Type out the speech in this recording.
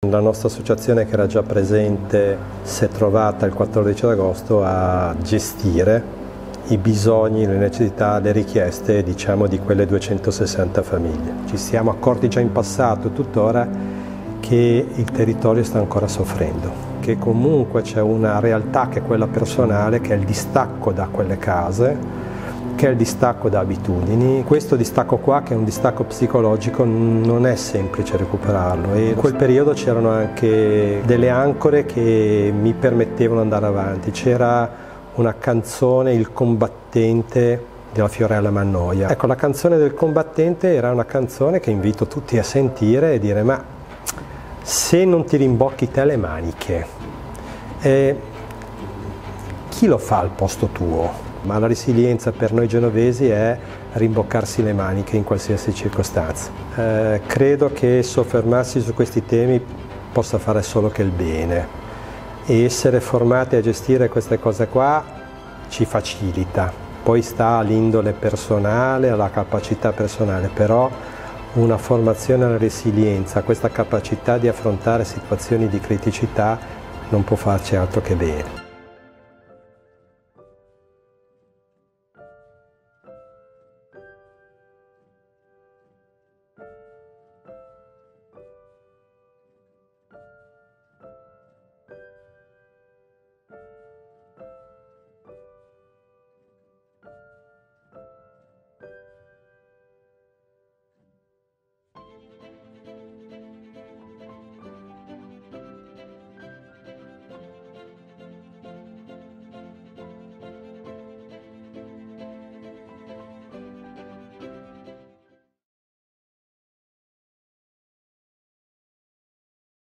La nostra associazione, che era già presente, si è trovata il 14 agosto a gestire i bisogni, le necessità, le richieste, diciamo, di quelle 260 famiglie. Ci siamo accorti già in passato, tuttora, che il territorio sta ancora soffrendo, che comunque c'è una realtà che è quella personale, che è il distacco da quelle case, che è il distacco da abitudini. Questo distacco qua, che è un distacco psicologico, non è semplice recuperarlo, e in quel periodo c'erano anche delle ancore che mi permettevano di andare avanti. C'era una canzone, Il combattente, della Fiorella Mannoia. Ecco, la canzone del combattente era una canzone che invito tutti a sentire e dire: ma se non ti rimbocchi te le maniche, chi lo fa al posto tuo? Ma la resilienza per noi genovesi è rimboccarsi le maniche in qualsiasi circostanza. Credo che soffermarsi su questi temi possa fare solo che il bene, e essere formati a gestire queste cose qua ci facilita. Poi sta all'indole personale, alla capacità personale, però una formazione alla resilienza, questa capacità di affrontare situazioni di criticità, non può farci altro che bene.